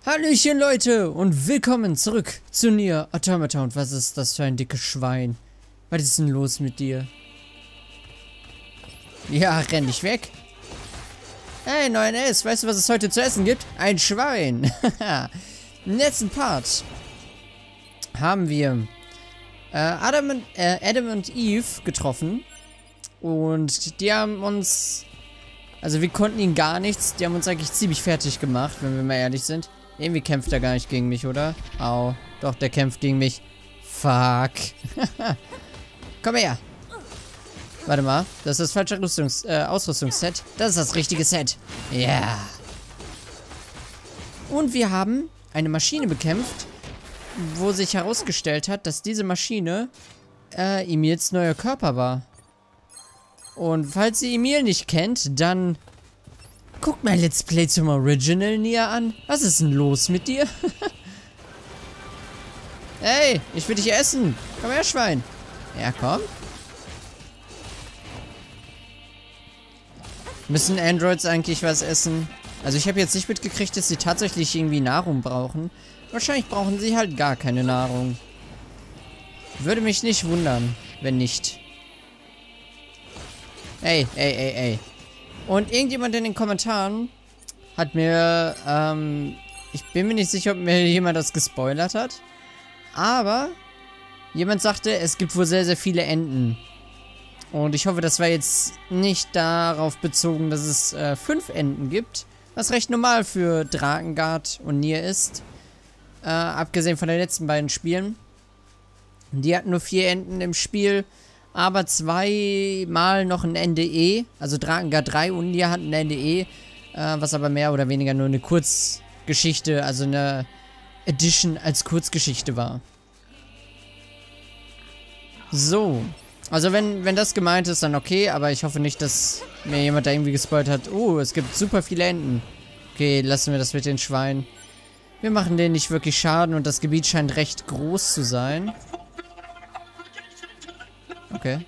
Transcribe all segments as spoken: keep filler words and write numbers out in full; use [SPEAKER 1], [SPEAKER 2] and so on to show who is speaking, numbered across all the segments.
[SPEAKER 1] Hallöchen Leute und willkommen zurück zu Nier Automata. Und was ist das für ein dickes Schwein? Was ist denn los mit dir? Ja, renn dich weg. Hey, neun S, weißt du, was es heute zu essen gibt? Ein Schwein. Im letzten Part haben wir äh, Adam, und, äh, Adam und Eve getroffen. Und die haben uns... Also wir konnten ihnen gar nichts. Die haben uns eigentlich ziemlich fertig gemacht, wenn wir mal ehrlich sind. Irgendwie kämpft er gar nicht gegen mich, oder? Au. Doch, der kämpft gegen mich. Fuck. Komm her. Warte mal. Das ist das falsche Rüstungs äh, Ausrüstungsset. Das ist das richtige Set. Ja. Yeah. Und wir haben eine Maschine bekämpft, wo sich herausgestellt hat, dass diese Maschine äh, Emils neuer Körper war. Und falls ihr Emil nicht kennt, dann... Guckt mein Let's Play zum Original Nier an. Was ist denn los mit dir? Hey, ich will dich essen. Komm her, Schwein. Ja, komm. Müssen Androids eigentlich was essen? Also ich habe jetzt nicht mitgekriegt, dass sie tatsächlich irgendwie Nahrung brauchen. Wahrscheinlich brauchen sie halt gar keine Nahrung. Würde mich nicht wundern, wenn nicht. Ey, ey, ey, ey. Und irgendjemand in den Kommentaren hat mir, ähm, ich bin mir nicht sicher, ob mir jemand das gespoilert hat, aber jemand sagte, es gibt wohl sehr, sehr viele Enden. Und ich hoffe, das war jetzt nicht darauf bezogen, dass es äh, fünf Enden gibt, was recht normal für Drakengard und Nier ist. Äh, abgesehen von den letzten beiden Spielen. Die hatten nur vier Enden im Spiel. Aber zweimal noch ein Ende E. Also Drakengard drei und Nier hatten ein Ende E. Äh, was aber mehr oder weniger nur eine Kurzgeschichte, also eine Edition als Kurzgeschichte war. So. Also wenn, wenn das gemeint ist, dann okay. Aber ich hoffe nicht, dass mir jemand da irgendwie gespoilt hat. Oh, es gibt super viele Enden. Okay, lassen wir das mit den Schweinen. Wir machen denen nicht wirklich Schaden und das Gebiet scheint recht groß zu sein. Okay.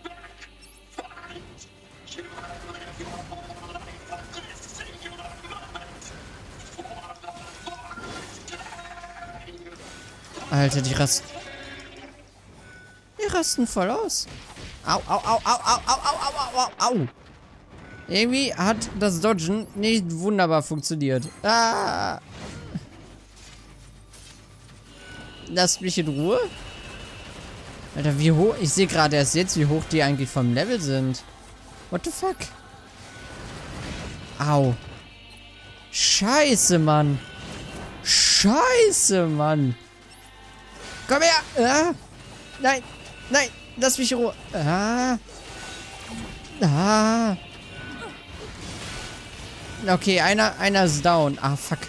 [SPEAKER 1] Alter, die rasten. Die rasten voll aus. Au, au, au, au, au, au, au, au, au, au. Irgendwie hat das Dodgen nicht wunderbar funktioniert. Ah. Lasst mich in Ruhe. Alter, wie hoch... Ich sehe gerade erst jetzt, wie hoch die eigentlich vom Level sind. What the fuck? Au. Scheiße, Mann. Scheiße, Mann. Komm her. Ah. Nein. Nein. Lass mich in Ruhe. Ah. Ah. Okay, einer, einer ist down. Ah, fuck.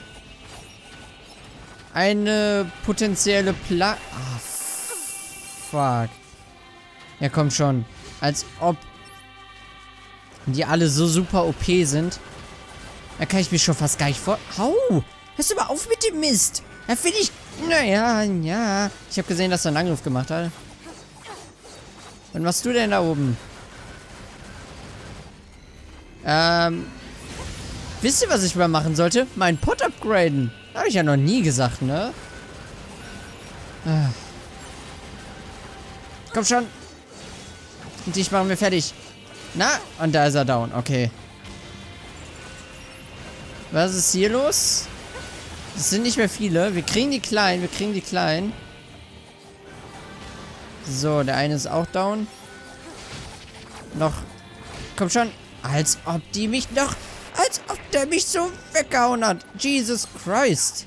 [SPEAKER 1] Eine potenzielle Pla... Ah, fuck. Ja, komm schon. Als ob die alle so super O P sind. Da kann ich mich schon fast gar nicht vor... Hau! Hörst du mal auf mit dem Mist! Da finde ich... Naja, ja. Ich habe gesehen, dass er einen Angriff gemacht hat. Was machst du denn da oben? Ähm... Wisst ihr, was ich mal machen sollte? Meinen Pot upgraden. Habe ich ja noch nie gesagt, ne? Ah. Komm schon. Und dich machen wir fertig. Na, und da ist er down. Okay. Was ist hier los? Das sind nicht mehr viele. Wir kriegen die Kleinen. Wir kriegen die Kleinen. So, der eine ist auch down. Noch. Komm schon. Als ob die mich noch... Als ob der mich so weggehauen hat. Jesus Christ.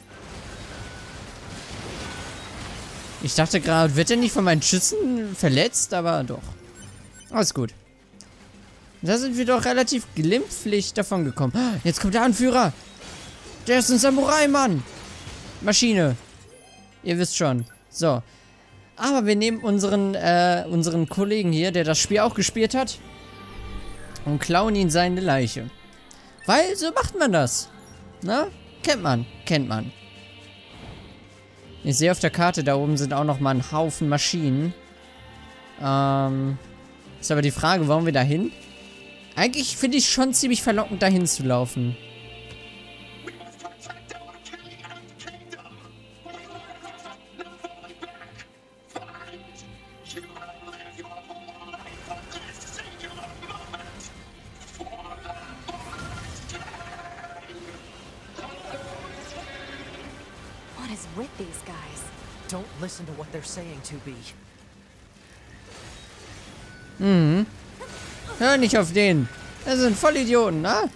[SPEAKER 1] Ich dachte gerade, wird er nicht von meinen Schüssen verletzt? Aber doch. Alles gut. Da sind wir doch relativ glimpflich davon gekommen. Jetzt kommt der Anführer. Der ist ein Samurai-Mann. Maschine. Ihr wisst schon. So. Aber wir nehmen unseren, äh, unseren Kollegen hier, der das Spiel auch gespielt hat, und klauen ihn seine Leiche. Weil so macht man das. Na? Kennt man. Kennt man. Ich sehe auf der Karte, da oben sind auch noch mal ein Haufen Maschinen. Ähm, ist aber die Frage, wollen wir da hin? Eigentlich finde ich schon ziemlich verlockend, dahin zu laufen.
[SPEAKER 2] is with these guys?
[SPEAKER 3] Don't listen to what they're saying, two B.
[SPEAKER 1] Mhm. Hör nicht auf den. Das sind Vollidioten, ne?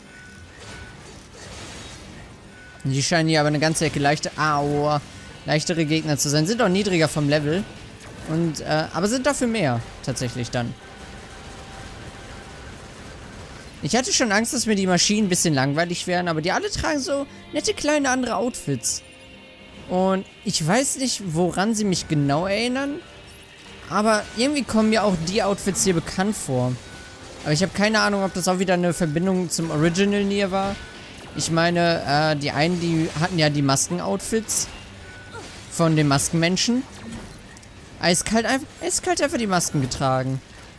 [SPEAKER 1] Die scheinen hier aber eine ganze Ecke leichter, au, leichtere Gegner zu sein. Sind auch niedriger vom Level. Und, äh, aber sind dafür mehr, tatsächlich dann. Ich hatte schon Angst, dass mir die Maschinen ein bisschen langweilig wären, aber die alle tragen so nette kleine andere Outfits. Und ich weiß nicht, woran sie mich genau erinnern, aber irgendwie kommen mir auch die Outfits hier bekannt vor. Aber ich habe keine Ahnung, ob das auch wieder eine Verbindung zum Original Nier war. Ich meine, äh, die einen, die hatten ja die Masken-Outfits von den Maskenmenschen. Eiskalt, einfach, eiskalt einfach die Masken getragen.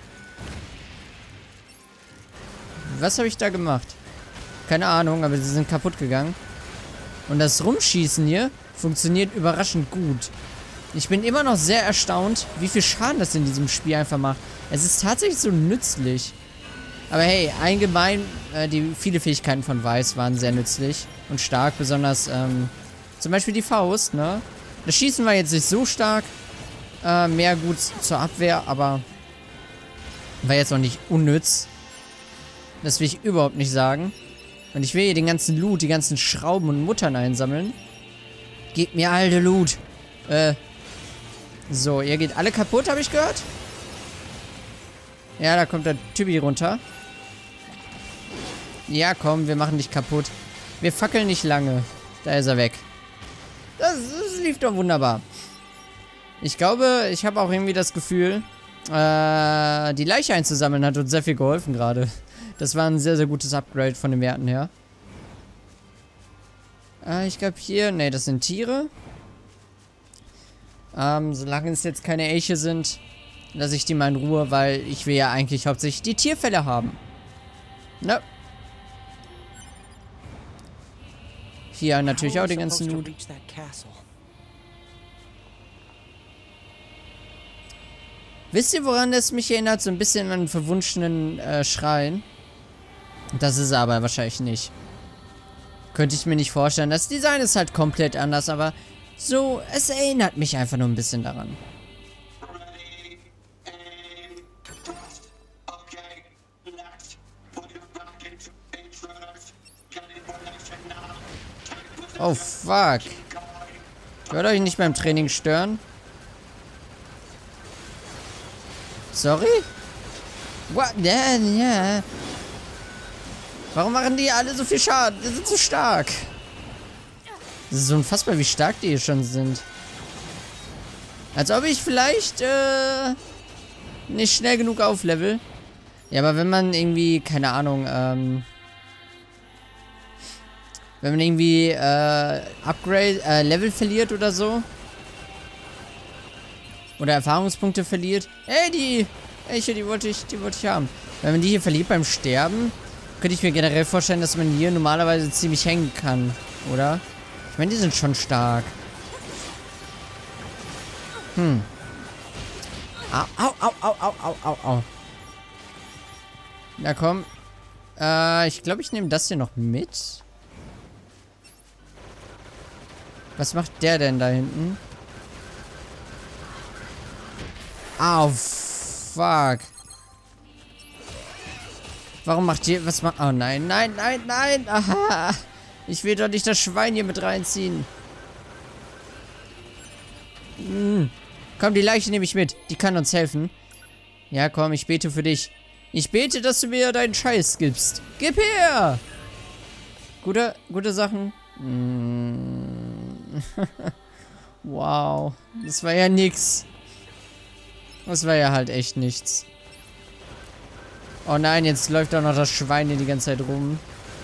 [SPEAKER 1] Was habe ich da gemacht? Keine Ahnung, aber sie sind kaputt gegangen. Und das Rumschießen hier funktioniert überraschend gut. Ich bin immer noch sehr erstaunt, wie viel Schaden das in diesem Spiel einfach macht. Es ist tatsächlich so nützlich. Aber hey, allgemein, äh, die viele Fähigkeiten von Weiss waren sehr nützlich und stark. Besonders, ähm, zum Beispiel die Faust, ne? Das Schießen war jetzt nicht so stark. Äh, mehr gut zur Abwehr, aber war jetzt auch nicht unnütz. Das will ich überhaupt nicht sagen. Und ich will hier den ganzen Loot, die ganzen Schrauben und Muttern einsammeln. Gebt mir alte Loot. Äh. So, ihr geht alle kaputt, habe ich gehört. Ja, da kommt der Typi runter. Ja, komm, wir machen dich kaputt. Wir fackeln nicht lange. Da ist er weg. Das, das lief doch wunderbar. Ich glaube, ich habe auch irgendwie das Gefühl, äh, die Leiche einzusammeln hat uns sehr viel geholfen gerade. Das war ein sehr, sehr gutes Upgrade von den Werten her. Äh, ich glaube hier... Ne, das sind Tiere. Ähm, solange es jetzt keine Elche sind, lasse ich die mal in Ruhe, weil ich will ja eigentlich hauptsächlich die Tierfälle haben. Ne? Hier natürlich auch den ganzen Loot. Wisst ihr, woran das mich erinnert? So ein bisschen an einen verwunschenen äh, Schrein. Das ist er aber wahrscheinlich nicht. Könnte ich mir nicht vorstellen. Das Design ist halt komplett anders, aber so, es erinnert mich einfach nur ein bisschen daran. Oh, fuck. Ich wollte euch nicht beim Training stören. Sorry? What? Ja, ja. Warum machen die alle so viel Schaden? Die sind so stark. Das ist so unfassbar, wie stark die hier schon sind. Als ob ich vielleicht, äh, nicht schnell genug auflevel. Ja, aber wenn man irgendwie, keine Ahnung, ähm... wenn man irgendwie, äh, Upgrade, äh, Level verliert oder so. Oder Erfahrungspunkte verliert. Ey, die Elche, die wollte ich, die wollte ich haben. Wenn man die hier verliert beim Sterben, könnte ich mir generell vorstellen, dass man hier normalerweise ziemlich hängen kann, oder? Ich meine, die sind schon stark. Hm. Au, au, au, au, au, au, au, au. Na komm. Äh, ich glaube, ich nehme das hier noch mit. Was macht der denn da hinten? Au, fuck. Warum macht ihr... Was macht... Oh nein, nein, nein, nein. Aha. Ich will doch nicht das Schwein hier mit reinziehen. Hm. Komm, die Leiche nehme ich mit. Die kann uns helfen. Ja, komm, ich bete für dich. Ich bete, dass du mir deinen Scheiß gibst. Gib her! Gute, gute Sachen. Hm. Wow. Das war ja nix. Das war ja halt echt nichts. Oh nein, jetzt läuft auch noch das Schwein hier die ganze Zeit rum.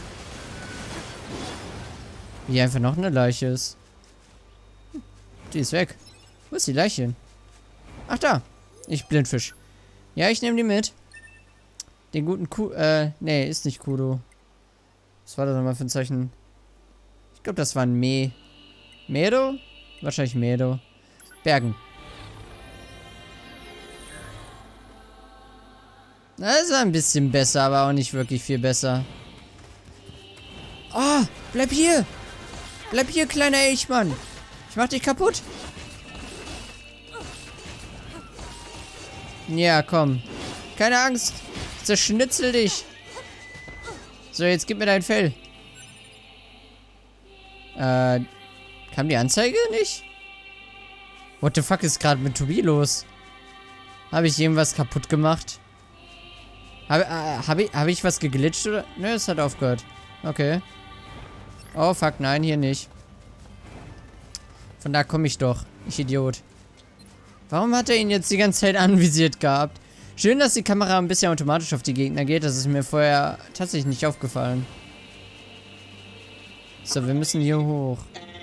[SPEAKER 1] Wie einfach noch eine Leiche ist. Die ist weg. Wo ist die Leiche hin? Ach da. Ich Blindfisch. Ja, ich nehme die mit. Den guten Ku... Äh, nee, ist nicht Kudo. Was war das nochmal für ein Zeichen? Ich glaube, das war ein Me... Medo? Wahrscheinlich Medo. Bergen. Das ist ein bisschen besser, aber auch nicht wirklich viel besser. Oh, bleib hier! Bleib hier, kleiner Elchmann! Ich mach dich kaputt. Ja, komm. Keine Angst. Zerschnitzel dich. So, jetzt gib mir dein Fell. Äh, kam die Anzeige nicht? What the fuck ist gerade mit Tobi los? Habe ich irgendwas kaputt gemacht? Habe äh, hab ich, hab ich was geglitscht oder? Nö, es hat aufgehört. Okay. Oh fuck, nein, hier nicht. Von da komme ich doch. Ich Idiot. Warum hat er ihn jetzt die ganze Zeit anvisiert gehabt? Schön, dass die Kamera ein bisschen automatisch auf die Gegner geht. Das ist mir vorher tatsächlich nicht aufgefallen. So, wir müssen hier hoch.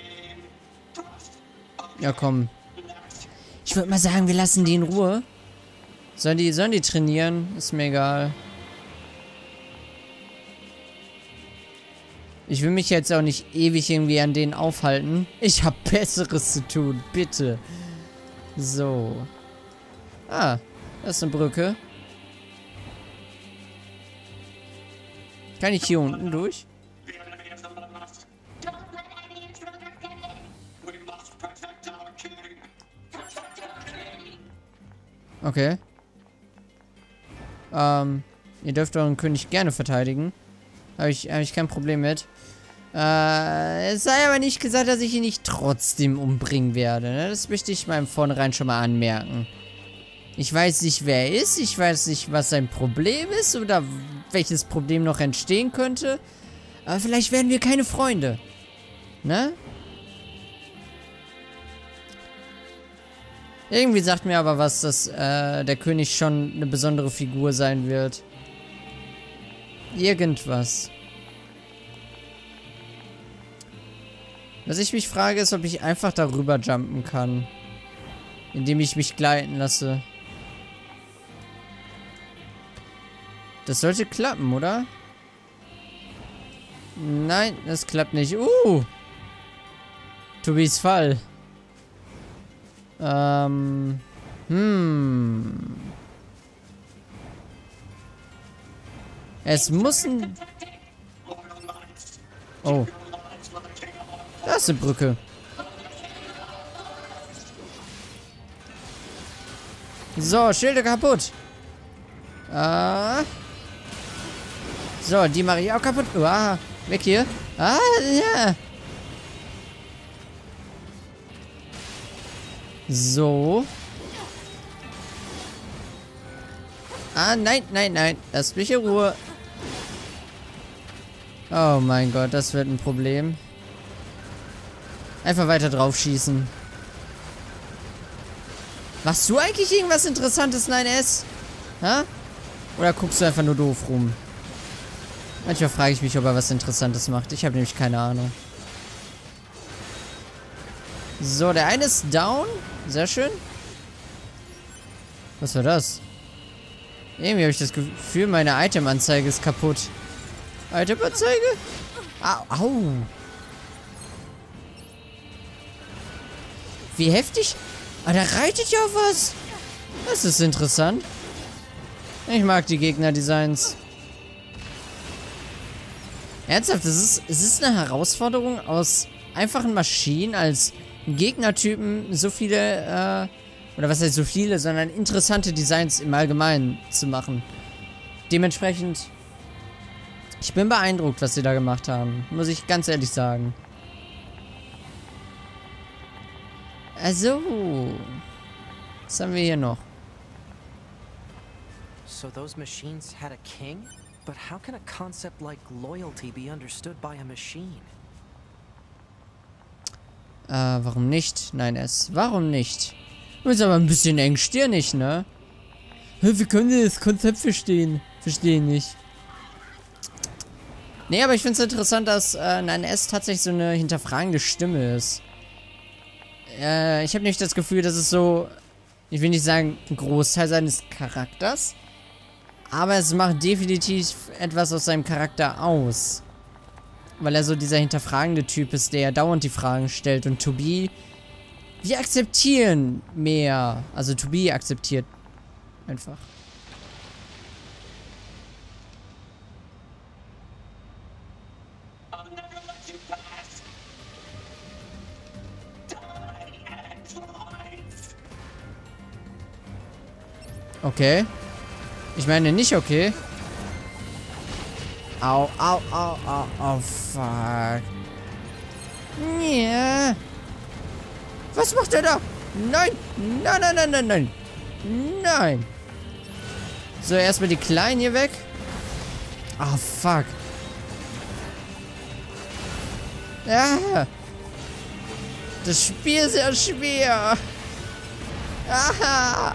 [SPEAKER 1] Ja, komm. Ich würde mal sagen, wir lassen die in Ruhe. Sollen die, sollen die trainieren? Ist mir egal. Ich will mich jetzt auch nicht ewig irgendwie an denen aufhalten. Ich habe Besseres zu tun, bitte. So. Ah, das ist eine Brücke. Kann ich hier unten durch? Okay. Ähm, ihr dürft euren König gerne verteidigen. Habe ich, hab ich kein Problem mit. Äh, es sei aber nicht gesagt, dass ich ihn nicht trotzdem umbringen werde. Ne? Das möchte ich mal im Vornherein schon mal anmerken. Ich weiß nicht, wer er ist. Ich weiß nicht, was sein Problem ist oder welches Problem noch entstehen könnte. Aber vielleicht werden wir keine Freunde. Ne? Irgendwie sagt mir aber was, dass äh, der König schon eine besondere Figur sein wird. Irgendwas. Was ich mich frage, ist, ob ich einfach darüber jumpen kann. Indem ich mich gleiten lasse. Das sollte klappen, oder? Nein, das klappt nicht. Uh! Tobis Fall. Ähm. Hm. Es muss ein... Oh. Da ist eine Brücke. So, Schilde kaputt. Ah. So, die mache ich auch kaputt. Ah, weg hier. Ah, ja. So. Ah, nein, nein, nein. Lass mich in Ruhe. Oh mein Gott, das wird ein Problem. Einfach weiter drauf schießen. Machst du eigentlich irgendwas Interessantes, nein S? Ha? Oder guckst du einfach nur doof rum? Manchmal frage ich mich, ob er was Interessantes macht. Ich habe nämlich keine Ahnung. So, der eine ist down. Sehr schön. Was war das? Irgendwie habe ich das Gefühl, meine Item-Anzeige ist kaputt. Item-Anzeige? Au, au. Wie heftig. Ah, da reitet ja auf was. Das ist interessant. Ich mag die Gegner-Designs. Ernsthaft, es ist, es ist eine Herausforderung, aus einfachen Maschinen als Gegnertypen so viele, äh, oder was heißt so viele, sondern interessante Designs im Allgemeinen zu machen. Dementsprechend, ich bin beeindruckt, was sie da gemacht haben. Muss ich ganz ehrlich sagen. Also, was haben wir hier noch?
[SPEAKER 3] So those machines had a king? But how can a concept like loyalty be understood by a machine?
[SPEAKER 1] Äh, warum nicht? Nein, es. Warum nicht? Du bist aber ein bisschen engstirnig, ne? Wir können das Konzept verstehen. Verstehen nicht. Nee, aber ich finde es interessant, dass äh, Nein S tatsächlich so eine hinterfragende Stimme ist. Äh, ich habe nämlich das Gefühl, dass es so, ich will nicht sagen, ein Großteil seines Charakters, aber es macht definitiv etwas aus seinem Charakter aus. Weil er so dieser hinterfragende Typ ist, der dauernd die Fragen stellt. Und Tobi, wir akzeptieren mehr. Also Tobi akzeptiert einfach. Okay. Ich meine nicht okay. Au, au, au, au, au, fuck. Ja. Was macht er da? Nein, nein, nein, nein, nein, nein. Nein. So, erstmal die Kleinen hier weg. Ah, oh, fuck. Ja. Das Spiel ist ja schwer. Aha.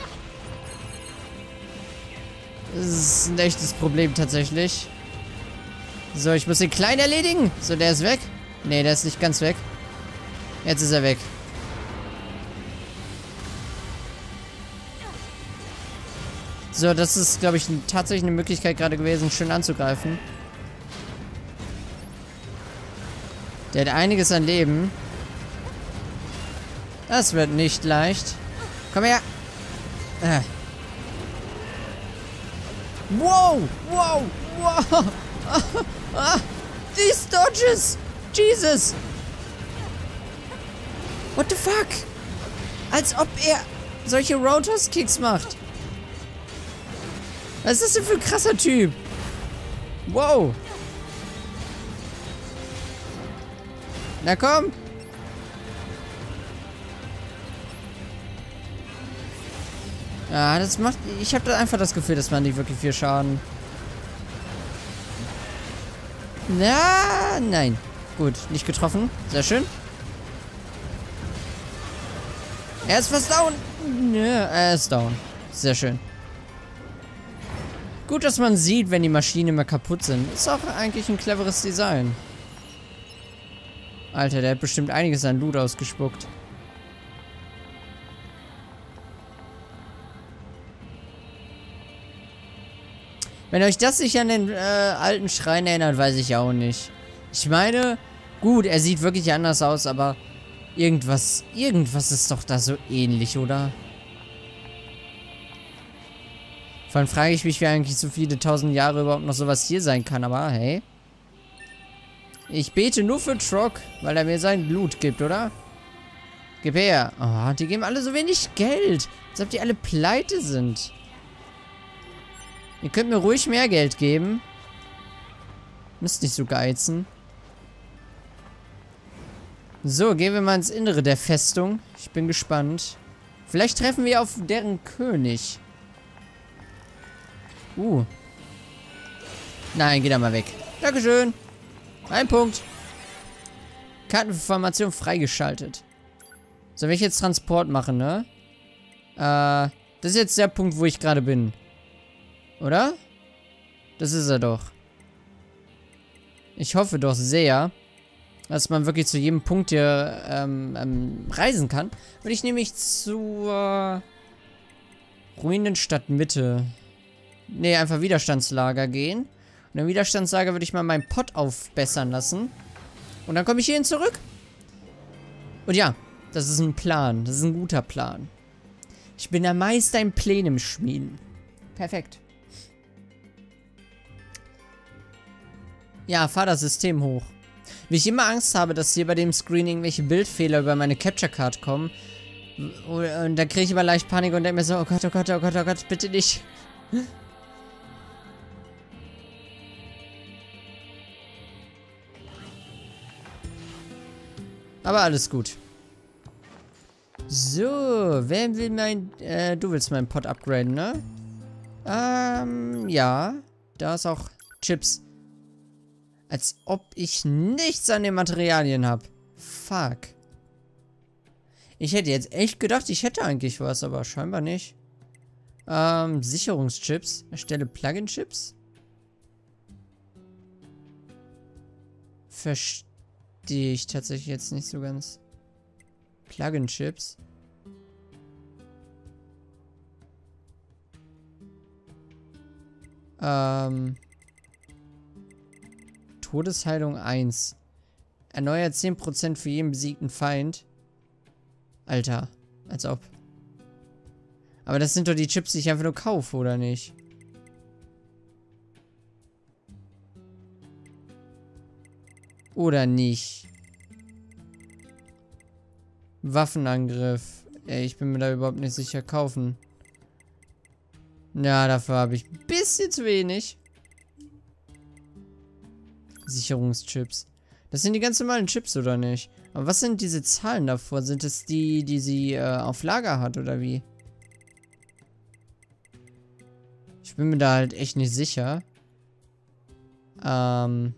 [SPEAKER 1] Das ist ein echtes Problem tatsächlich. So, ich muss den Kleinen erledigen. So, der ist weg. Nee, der ist nicht ganz weg. Jetzt ist er weg. So, das ist, glaube ich, tatsächlich eine Möglichkeit gerade gewesen, schön anzugreifen. Der hat einiges an Leben. Das wird nicht leicht. Komm her. Äh. Wow, wow, wow. Ah, ah, these dodges. Jesus. What the fuck? Als ob er solche Roadhouse-Kicks macht. Was ist das denn für ein krasser Typ? Wow. Na komm. Ja, das macht... Ich habe da einfach das Gefühl, dass man nicht wirklich viel Schaden... Na, nein. Gut, nicht getroffen. Sehr schön. Er ist fast down. Ja, er ist down. Sehr schön. Gut, dass man sieht, wenn die Maschinen immer kaputt sind. Ist auch eigentlich ein cleveres Design. Alter, der hat bestimmt einiges an Loot ausgespuckt. Wenn euch das nicht an den äh, alten Schrein erinnert, weiß ich auch nicht. Ich meine, gut, er sieht wirklich anders aus, aber irgendwas, irgendwas ist doch da so ähnlich, oder? Vor allem frage ich mich, wie eigentlich so viele tausend Jahre überhaupt noch sowas hier sein kann, aber hey. Ich bete nur für Trog, weil er mir sein Blut gibt, oder? Gib her. Oh, die geben alle so wenig Geld. Als ob die alle pleite sind. Ihr könnt mir ruhig mehr Geld geben. Müsst nicht so geizen. So, gehen wir mal ins Innere der Festung. Ich bin gespannt. Vielleicht treffen wir auf deren König. Uh. Nein, geh da mal weg. Dankeschön. Ein Punkt. Kartenformation freigeschaltet. So, wenn ich jetzt Transport mache, ne? Äh, das ist jetzt der Punkt, wo ich gerade bin. Oder? Das ist er doch. Ich hoffe doch sehr, dass man wirklich zu jedem Punkt hier ähm, ähm, reisen kann. Würde ich nämlich zur Ruinenstadt Mitte. Ne, einfach Widerstandslager gehen. Und im Widerstandslager würde ich mal meinen Pott aufbessern lassen. Und dann komme ich hierhin zurück. Und ja, das ist ein Plan. Das ist ein guter Plan. Ich bin der Meister im Plänen schmieden. Perfekt. Ja, fahr das System hoch. Wie ich immer Angst habe, dass hier bei dem Screen irgendwelche Bildfehler über meine Capture Card kommen. Und dann kriege ich immer leicht Panik und denke mir so, oh Gott, oh Gott, oh Gott, oh Gott, bitte nicht. Aber alles gut. So, wer will mein... Äh, du willst meinen Pot upgraden, ne? Ähm, ja. Da ist auch Chips. Als ob ich nichts an den Materialien habe. Fuck. Ich hätte jetzt echt gedacht, ich hätte eigentlich was, aber scheinbar nicht. Ähm, Sicherungschips. Erstelle Plugin-Chips. Verstehe ich tatsächlich jetzt nicht so ganz. Plugin-Chips. Ähm... Todesheilung eins. Erneuert zehn Prozent für jeden besiegten Feind. Alter, als ob. Aber das sind doch die Chips, die ich einfach nur kaufe, oder nicht? Oder nicht? Waffenangriff. Ey, ich bin mir da überhaupt nicht sicher. Kaufen. Ja, dafür habe ich ein bisschen zu wenig. Sicherungschips. Das sind die ganz normalen Chips, oder nicht? Aber was sind diese Zahlen davor? Sind es die, die sie äh, auf Lager hat, oder wie? Ich bin mir da halt echt nicht sicher. Ähm...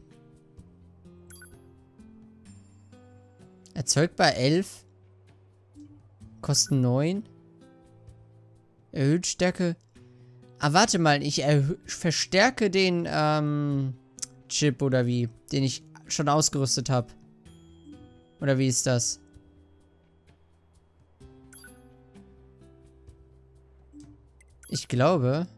[SPEAKER 1] Erzeugbar elf. Kosten neun. Erhöht Stärke. Ah, warte mal. Ich verstärke den ähm, Chip oder wie? Den ich schon ausgerüstet habe. Oder wie ist das? Ich glaube.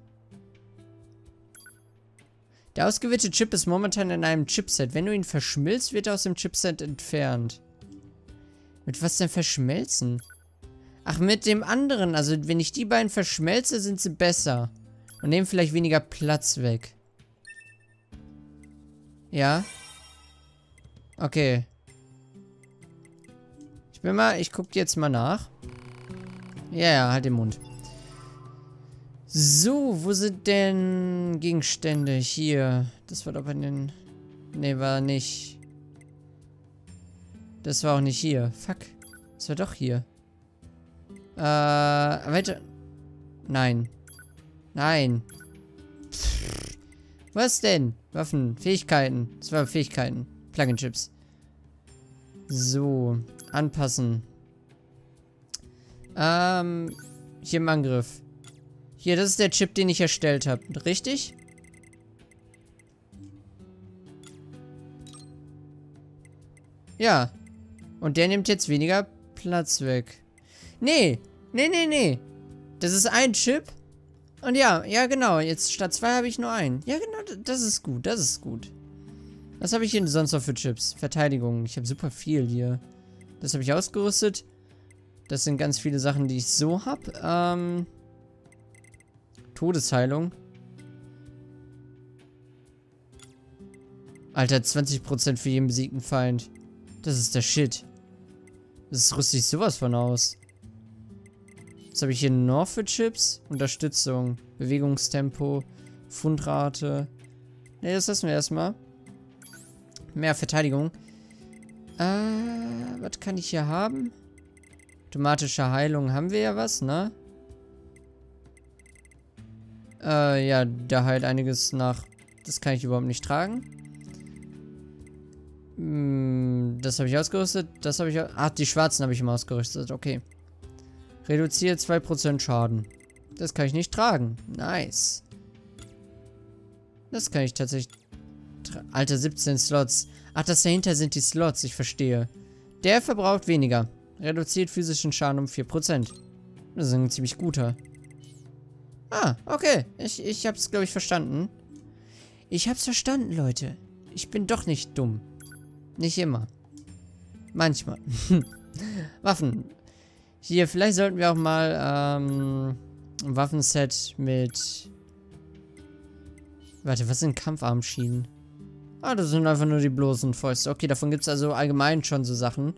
[SPEAKER 1] Der ausgewählte Chip ist momentan in einem Chipset. Wenn du ihn verschmilzt, wird er aus dem Chipset entfernt. Mit was denn verschmelzen? Ach, mit dem anderen. Also, wenn ich die beiden verschmelze, sind sie besser. Und nehmen vielleicht weniger Platz weg. Ja. Okay. Ich bin mal, ich gucke jetzt mal nach. Ja, ja, halt den Mund. So, wo sind denn Gegenstände? Hier. Das war doch bei den... Ne, war nicht... Das war auch nicht hier. Fuck. Das war doch hier. Äh, weiter. Nein. Nein. Pff. Was denn? Waffen, Fähigkeiten. Das war Fähigkeiten. Plugin-Chips. So. Anpassen. Ähm, hier im Angriff. Hier, das ist der Chip, den ich erstellt habe. Richtig? Ja. Und der nimmt jetzt weniger Platz weg. Nee. Nee, nee, nee. Das ist ein Chip. Und ja, ja genau. Jetzt statt zwei habe ich nur einen. Ja genau, das ist gut. Das ist gut. Was habe ich hier sonst noch für Chips? Verteidigung. Ich habe super viel hier. Das habe ich ausgerüstet. Das sind ganz viele Sachen, die ich so habe. Ähm... Todesheilung. Alter, zwanzig Prozent für jeden besiegten Feind. Das ist der Shit. Das rüste ich sowas von aus. Was habe ich hier noch für Chips? Unterstützung. Bewegungstempo. Fundrate. Ne, das lassen wir erstmal. Mehr Verteidigung. Äh, was kann ich hier haben? Automatische Heilung haben wir ja was, ne? Äh, ja, da heilt einiges nach. Das kann ich überhaupt nicht tragen. Hm, das habe ich ausgerüstet. Das habe ich... Ach, die schwarzen habe ich immer ausgerüstet. Okay. Reduziert zwei Prozent Schaden. Das kann ich nicht tragen. Nice. Das kann ich tatsächlich... Alter, siebzehn Slots. Ach, das dahinter sind die Slots. Ich verstehe. Der verbraucht weniger. Reduziert physischen Schaden um vier Prozent. Das ist ein ziemlich guter. Ah, okay. Ich, ich hab's, glaube ich, verstanden. Ich hab's verstanden, Leute. Ich bin doch nicht dumm. Nicht immer. Manchmal. Waffen. Hier, vielleicht sollten wir auch mal ähm, ein Waffenset mit... Warte, was sind Kampfarmschienen? Ah, das sind einfach nur die bloßen Fäuste. Okay, davon gibt es also allgemein schon so Sachen.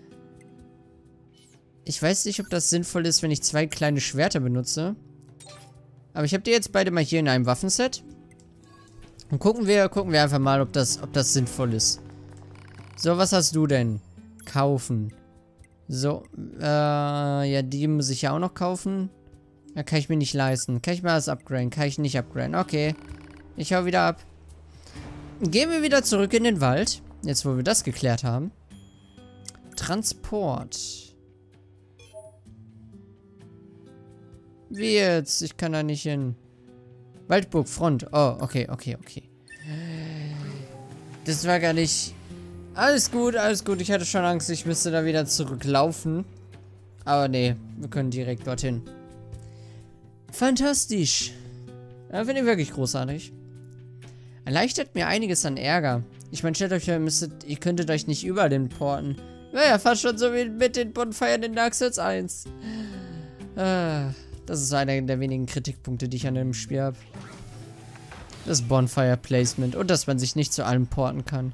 [SPEAKER 1] Ich weiß nicht, ob das sinnvoll ist, wenn ich zwei kleine Schwerter benutze. Aber ich habe die jetzt beide mal hier in einem Waffenset. Und gucken wir, gucken wir einfach mal, ob das, ob das sinnvoll ist. So, was hast du denn? Kaufen. So, äh, ja, die muss ich ja auch noch kaufen. Ja, kann ich mir nicht leisten. Kann ich mal das upgraden? Kann ich nicht upgraden. Okay. Ich hau wieder ab. Gehen wir wieder zurück in den Wald. Jetzt, wo wir das geklärt haben. Transport. Wie jetzt? Ich kann da nicht hin. Waldburg, Front. Oh, okay, okay, okay. Das war gar nicht... Alles gut, alles gut. Ich hatte schon Angst, ich müsste da wieder zurücklaufen. Aber nee, wir können direkt dorthin. Fantastisch. Ja, finde ich wirklich großartig. Erleichtert mir einiges an Ärger. Ich meine, stellt euch, ihr müsstet, ihr könntet euch nicht über den porten. Naja, fast schon so wie mit den Bonfire in Dark Souls eins. Ah, das ist einer der wenigen Kritikpunkte, die ich an dem Spiel habe. Das Bonfire Placement und dass man sich nicht zu allem porten kann.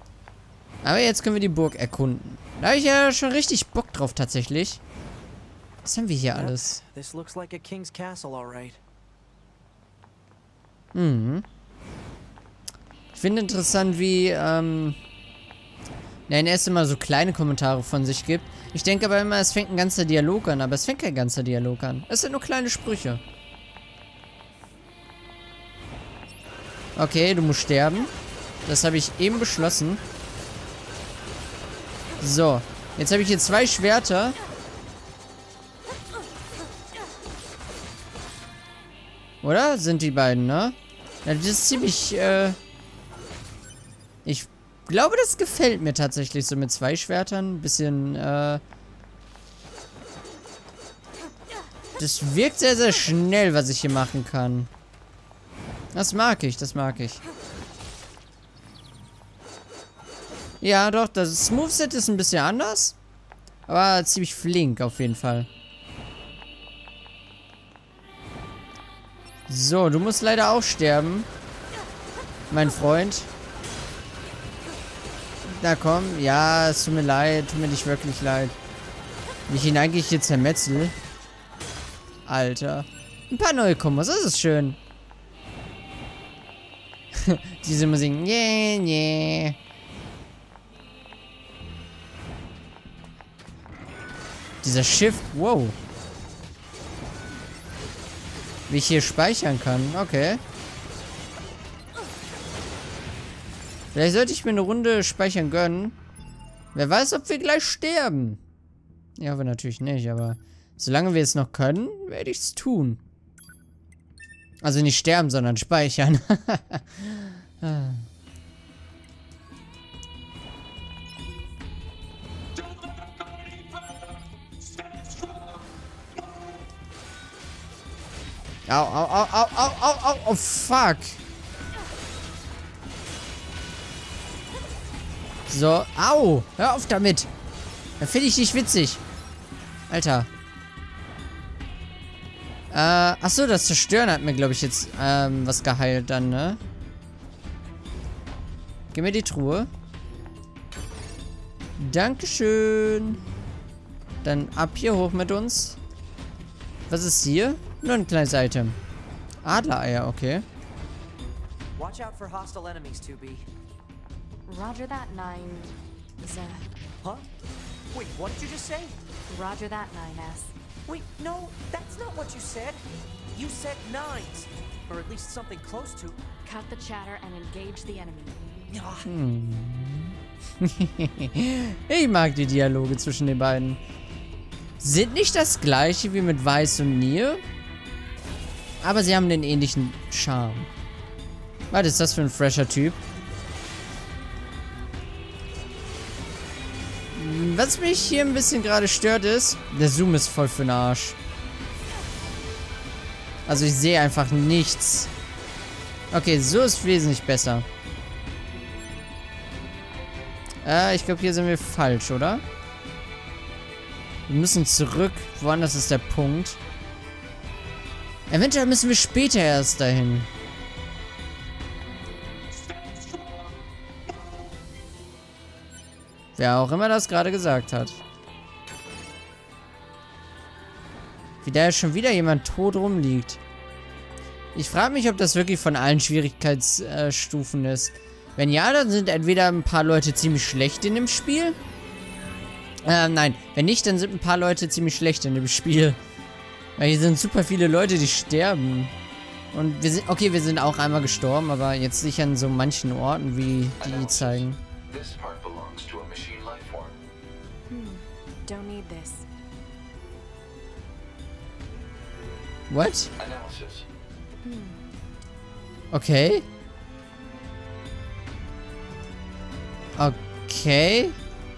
[SPEAKER 1] Aber jetzt können wir die Burg erkunden. Da habe ich ja schon richtig Bock drauf tatsächlich. Was haben wir hier
[SPEAKER 3] Yep,
[SPEAKER 1] alles?
[SPEAKER 3] This looks like a king's castle, all right.
[SPEAKER 1] Mhm. Ich finde interessant, wie, ähm... Nein, er erst immer so kleine Kommentare von sich gibt. Ich denke aber immer, es fängt ein ganzer Dialog an, aber es fängt kein ganzer Dialog an. Es sind nur kleine Sprüche. Okay, du musst sterben. Das habe ich eben beschlossen. So. Jetzt habe ich hier zwei Schwerter. Oder? Sind die beiden, ne? Ja, das ist ziemlich, äh... Ich glaube, das gefällt mir tatsächlich so mit zwei Schwertern. Ein bisschen, äh... Das wirkt sehr, sehr schnell, was ich hier machen kann. Das mag ich, das mag ich. Ja, doch, das Moveset ist ein bisschen anders. Aber ziemlich flink auf jeden Fall. So, du musst leider auch sterben. Mein Freund. Na komm, ja, es tut mir leid, tut mir nicht wirklich leid. Wie ich ihn eigentlich hier zermetzel. Alter. Ein paar neue Kombos, das ist schön. Diese Musik. Nee, nee. Dieser Shift, wow. Wie ich hier speichern kann, okay. Vielleicht sollte ich mir eine Runde speichern gönnen. Wer weiß, ob wir gleich sterben. Ja, aber natürlich nicht, aber solange wir es noch können, werde ich es tun. Also nicht sterben, sondern speichern. ah. Au, au, au, au, au, au, au, oh, fuck. So, au, hör auf damit. Da finde ich nicht witzig. Alter. Äh, achso, das Zerstören hat mir, glaube ich, jetzt ähm, was geheilt dann, ne? Gib mir die Truhe. Dankeschön. Dann ab hier hoch mit uns. Was ist hier? Nur ein kleines Item. Adlereier, okay.
[SPEAKER 3] Watch out for hostile enemies, two B.
[SPEAKER 2] Roger that, nine. Z.
[SPEAKER 3] Huh? Wait, what did you just say?
[SPEAKER 2] Roger that, nine S.
[SPEAKER 3] Wait, no, that's not what you said. You said nines. Or at least something close to.
[SPEAKER 2] Cut the chatter and engage the enemy.
[SPEAKER 3] Ah,
[SPEAKER 1] Hm. Ich mag die Dialoge zwischen den beiden. Sind nicht das gleiche wie mit Weiß und Nier. Aber sie haben den ähnlichen Charme. Was ist das für ein fresher Typ? Was mich hier ein bisschen gerade stört ist, der Zoom ist voll für den Arsch. Also ich sehe einfach nichts. Okay, so ist wesentlich besser. Äh, ich glaube, hier sind wir falsch, oder? Wir müssen zurück. Woanders ist der Punkt. Eventuell müssen wir später erst dahin. Wer auch immer das gerade gesagt hat. Wie da schon wieder jemand tot rumliegt. Ich frage mich, ob das wirklich von allen Schwierigkeitsstufen äh, ist. Wenn ja, dann sind entweder ein paar Leute ziemlich schlecht in dem Spiel. Äh, nein. Wenn nicht, dann sind ein paar Leute ziemlich schlecht in dem Spiel. Weil hier sind super viele Leute, die sterben. Und wir sind, okay, wir sind auch einmal gestorben, aber jetzt nicht an so manchen Orten, wie die zeigen.
[SPEAKER 4] This part belongs to a machine life form.
[SPEAKER 2] Hmm. Don't need this.
[SPEAKER 1] What?
[SPEAKER 4] Analysis.
[SPEAKER 1] Okay. Okay.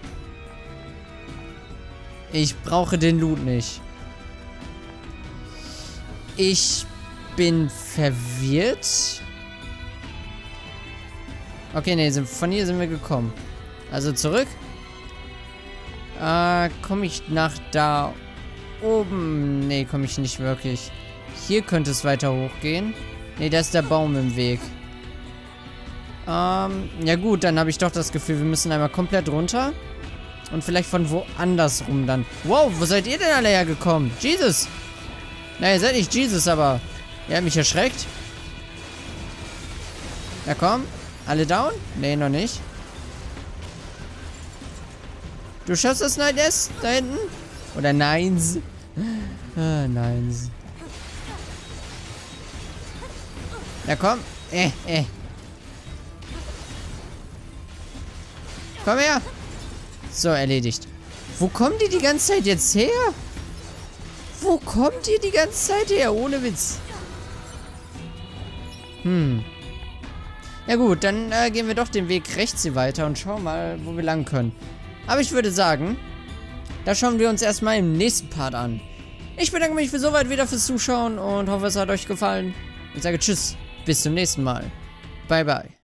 [SPEAKER 1] Ich brauche den Loot nicht. Ich bin verwirrt. Okay, nee, von hier sind wir gekommen. Also zurück. Äh, komme ich nach da oben? Nee, komme ich nicht wirklich. Hier könnte es weiter hochgehen. Nee, da ist der Baum im Weg. Ähm, ja gut, dann habe ich doch das Gefühl, wir müssen einmal komplett runter. Und vielleicht von woanders rum dann. Wow, wo seid ihr denn alle hergekommen? Jesus! Na, ihr seid nicht Jesus, aber... Ihr habt mich erschreckt. Na komm. Alle down? Nee, noch nicht. Du schaffst das, nine S? Da hinten? Oder Nines? Ah, Nines. Na komm. Eh, eh. Komm her. So, erledigt. Wo kommt die die ganze Zeit jetzt her? Wo kommt ihr die ganze Zeit her? Ohne Witz. Hm. Ja gut, dann äh, gehen wir doch den Weg rechts hier weiter und schauen mal, wo wir lang können. Aber ich würde sagen, da schauen wir uns erstmal im nächsten Part an. Ich bedanke mich für soweit wieder fürs Zuschauen und hoffe, es hat euch gefallen. Ich sage Tschüss, bis zum nächsten Mal. Bye, bye.